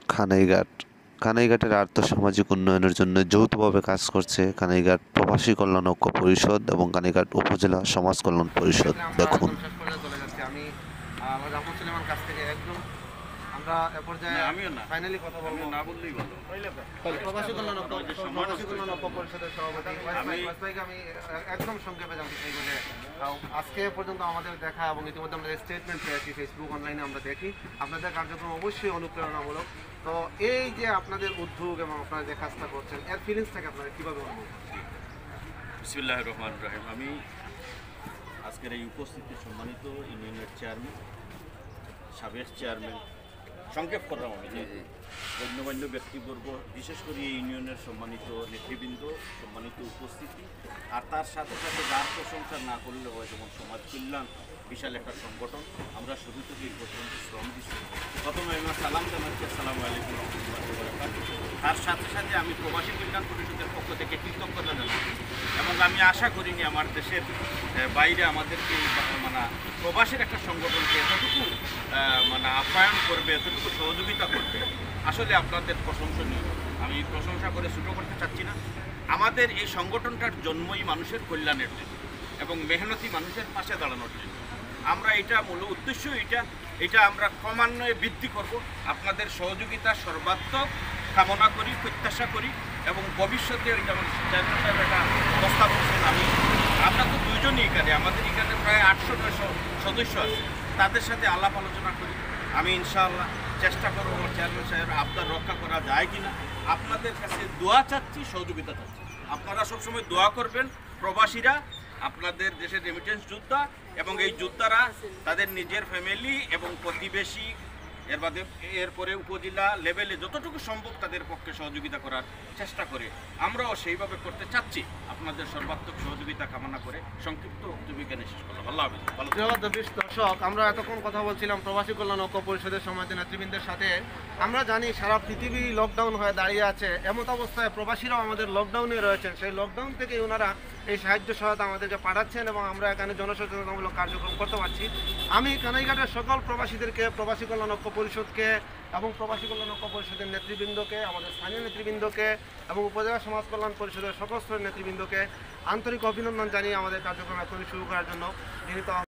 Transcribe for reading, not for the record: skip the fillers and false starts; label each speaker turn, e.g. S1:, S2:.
S1: কানাইঘাট কানাইঘাটের আর্থসামাজিক উন্নয়নের জন্য যৌথভাবে কাজ করছে কানাইঘাট প্রবাসী কল্যাণ ঐক্য পরিষদ এবং কানাইঘাট উপজেলা সমাজ কল্যাণ পরিষদ। দেখুন,
S2: শেষ পর্যায়ে চলে যাচ্ছি আমি আমার জাফর সুলেমান কাছ থেকে একদম আমরা এ পর্যায়ে আমিও না ফাইনালি কথা বলবো না বললেই ভালো প্রবাসী কল্যাণ ঐক্য পরিষদের সভাপতি ভাইকে আমি একদম সংক্ষেপে জানতে চাই বলে আজকে পর্যন্ত আমাদের দেখা এবং ইতিমধ্যে আমরা স্টেটমেন্ট পেয়েছি ফেসবুক অনলাইনে আমরা দেখি আপনাদের কার্যক্রম অবশ্যই অনুপ্রেরণামূলক। তো এই যে আপনাদের উদ্যোগ এবং আপনারা যে কাজটা করছেন এর ফিলিংসটাকে আপনারা কীভাবে অনুভব করছেন?
S3: বিসমিল্লাহির রহমানির রহিম। আমি আজকের এই উপস্থিতি সম্মানিত ইউনিয়নের চেয়ারম্যান, সাবেক চেয়ারম্যান, সংক্ষেপ করলাম আমি যে গণ্যমান্য ব্যক্তিবর্গ, বিশেষ করে এই ইউনিয়নের সম্মানিত নেতৃবৃন্দ, সম্মানিত উপস্থিতি, আর তার সাথে সাথে যার প্রশংসা না করলে হয়, যেমন সমাজ কল্যাণ বিশাল একটা সংগঠন, আমরা শুরু থেকে এই পর্যন্ত শ্রম দিচ্ছি। প্রথমে আমরা সালাম জানাচ্ছি, আসসালামু আলাইকুম রহমতুল্লাহি ওয়া বারাকাতুহু। তার সাথে সাথে আমি প্রবাসী কল্যাণ পরিষদের পক্ষ থেকে কৃতজ্ঞতা জানাচ্ছি এবং আমি আশা করিনি আমার দেশের বাইরে আমাদেরকে মানে প্রবাসীর একটা সংগঠনকে এতটুকু মানে আপ্যায়ন করবে, এতটুকু সহযোগিতা করবে, আসলে আপনাদের প্রশংসনীয়। আমি প্রশংসা করে ছোটো করতে চাচ্ছি না। আমাদের এই সংগঠনটার জন্মই মানুষের কল্যাণের জন্য এবং মেহনতি মানুষের পাশে দাঁড়ানোর জন্য। আমরা এটা মূল উদ্দেশ্য এটা আমরা ক্রমান্বয়ে বৃদ্ধি করব। আপনাদের সহযোগিতা সর্বাত্মক কামনা করি, প্রত্যাশা করি এবং ভবিষ্যতে যেমন চেয়ারম্যান সাহেব একটা প্রস্তাব করছেন, আমরা তো দুইজনই এখানে, আমাদের এখানে প্রায় 800-900 সদস্য আছে, তাদের সাথে আলাপ আলোচনা করি। আমি ইনশাআল্লাহ চেষ্টা করব আমার চেয়ারম্যান সাহেবের আবদার রক্ষা করা যায় কিনা। আপনাদের কাছে দোয়া চাচ্ছি, সহযোগিতা চাচ্ছি। আপনারা সবসময় দোয়া করবেন। প্রবাসীরা আপনাদের দেশের রেমিটেন্স যোদ্ধা এবং এই যোদ্ধারা তাদের নিজের ফ্যামিলি এবং প্রতিবেশী এরপরে উপজেলা লেভেলে যতটুকু সম্ভব তাদের পক্ষে সহযোগিতা করার চেষ্টা করে, আমরাও সেইভাবে করতে চাচ্ছি। আপনাদের সর্বাত্মক সহযোগিতা কামনা করে সংক্ষিপ্ত বক্তব্য শেষ করলাম। আল্লাহ হাফেজ।
S2: দর্শক, আমরা এতক্ষণ কথা বলছিলাম প্রবাসী কল্যাণ ঐক্য পরিষদের সম্মানিত নেতৃবৃন্দের সাথে। আমরা জানি সারা পৃথিবী লকডাউন হয়ে দাঁড়িয়ে আছে, এমত অবস্থায় প্রবাসীরাও আমাদের লকডাউনে রয়েছেন। সেই লকডাউন থেকে ওনারা এই সাহায্য সহায়তা আমাদেরকে পাঠাচ্ছেন এবং আমরা এখানে জনসচেতনতামূলক কার্যক্রম করতে পারছি। আমি কানাইঘাটের সকল প্রবাসীদেরকে, প্রবাসী কল্যাণ ঐক্য পরিষদকে এবং প্রবাসী কল্যাণ ঐক্য পরিষদের নেতৃবৃন্দকে, আমাদের স্থানীয় নেতৃবৃন্দকে এবং উপজেলা সমাজ কল্যাণ পরিষদের সকল স্তরের নেতৃবৃন্দকে আন্তরিক অভিনন্দন জানিয়ে আমাদের কার্যক্রম এখনই শুরু করার জন্য